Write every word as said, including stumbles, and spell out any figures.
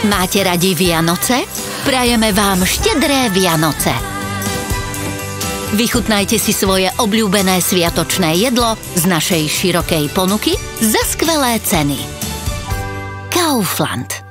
Máte radi Vianoce? Prajeme vám štedré Vianoce. Vychutnajte si svoje obľúbené sviatočné jedlo z našej širokej ponuky za skvelé ceny. Kaufland.